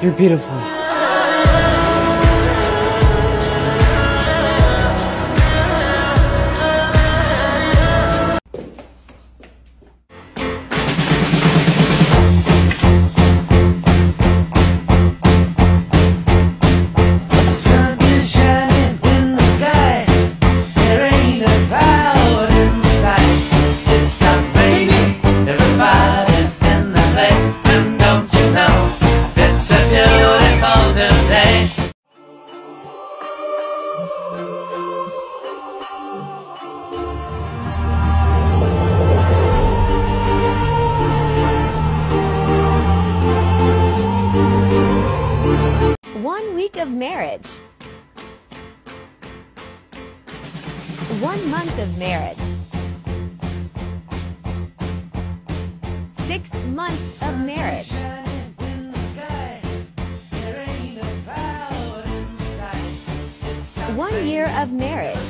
You're beautiful. Of marriage. 1 month of marriage. 6 months of marriage. 1 year of marriage.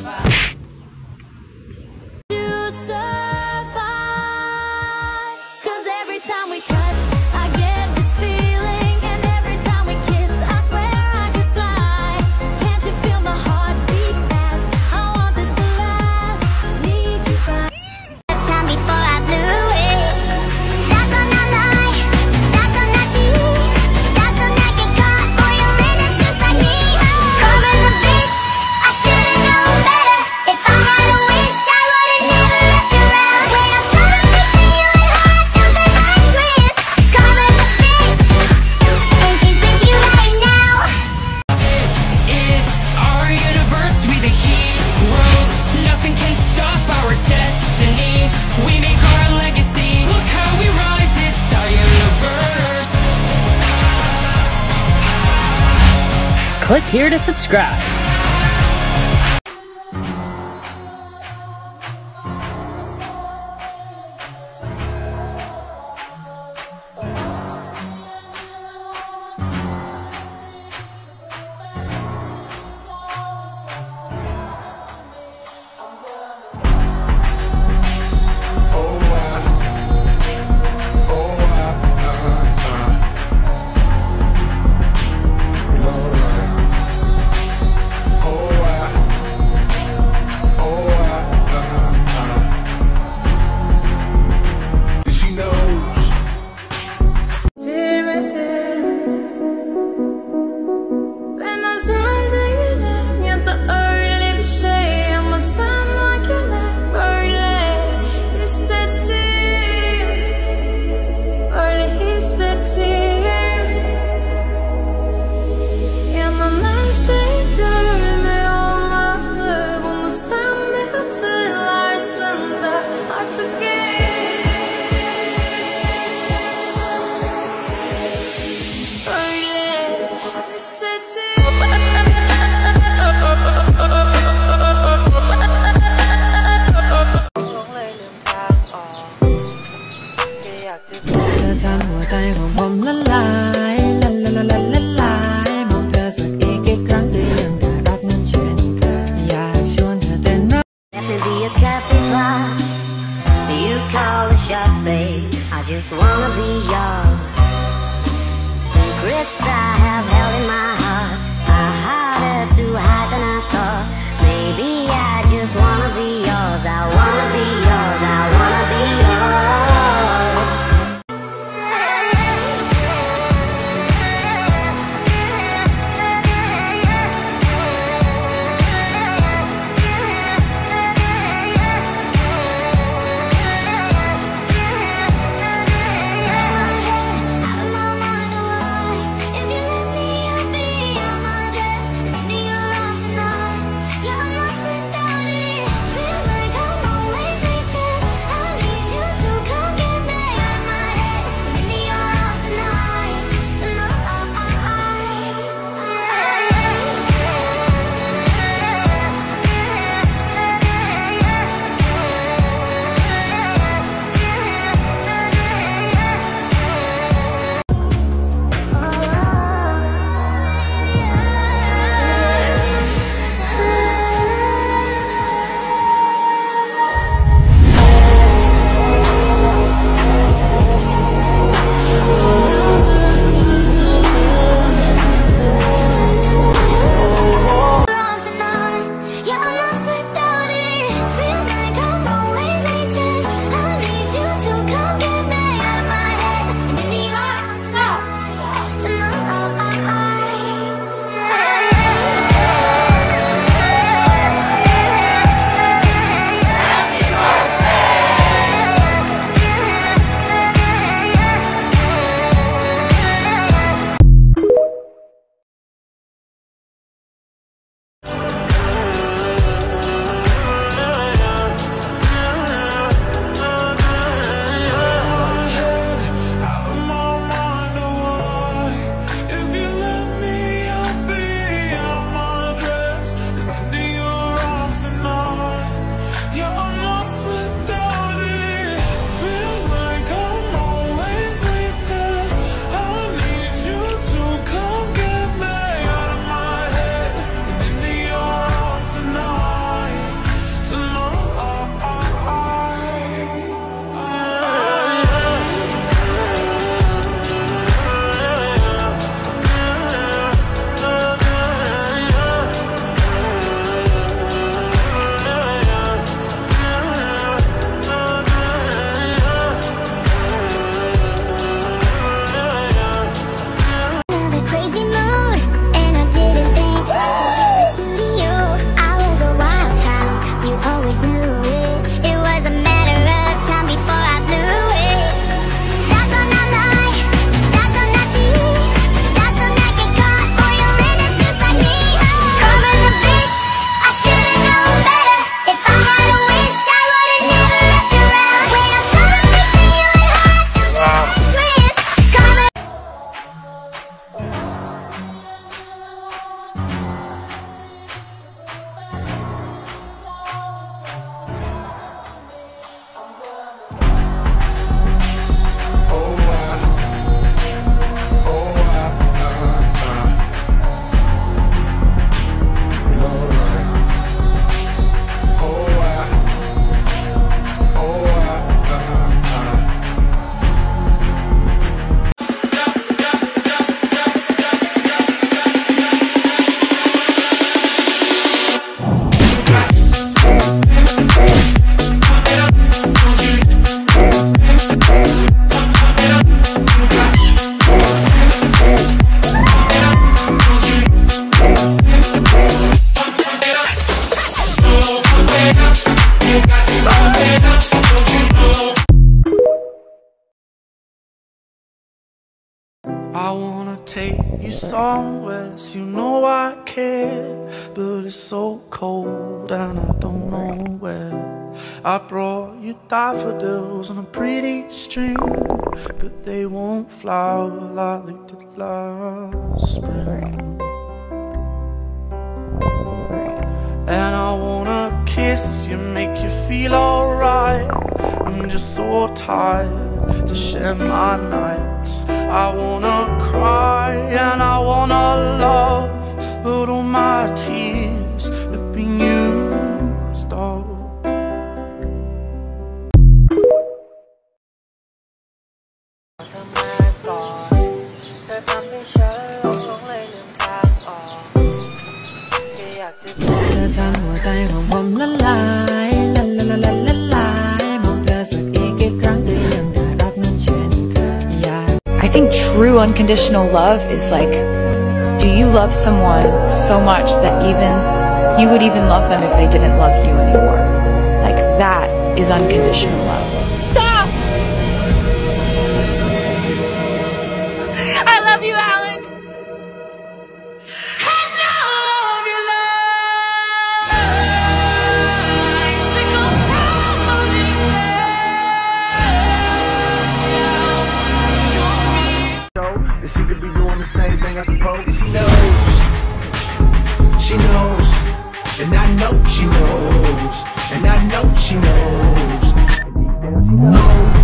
Click here to subscribe. I just wanna be yours. Secrets I have held in my heart are harder to hide than I thought. Maybe I just wanna be yours. I wanna be yours. I wanna be yours. somewhere, so you know I care. But it's so cold and I don't know where. I brought you daffodils on a pretty string, but they won't flower like they did last spring. And I wanna kiss you, make you feel alright. I'm just so tired to share my nights. I wanna cry and I wanna love, but all my tears have been used up. I think true unconditional love is like, do you love someone so much that you would even love them if they didn't love you anymore? Like, that is unconditional love. Stop! I love you, Alan! She could be doing the same thing, I suppose. She knows, and I know she knows, and I know she knows.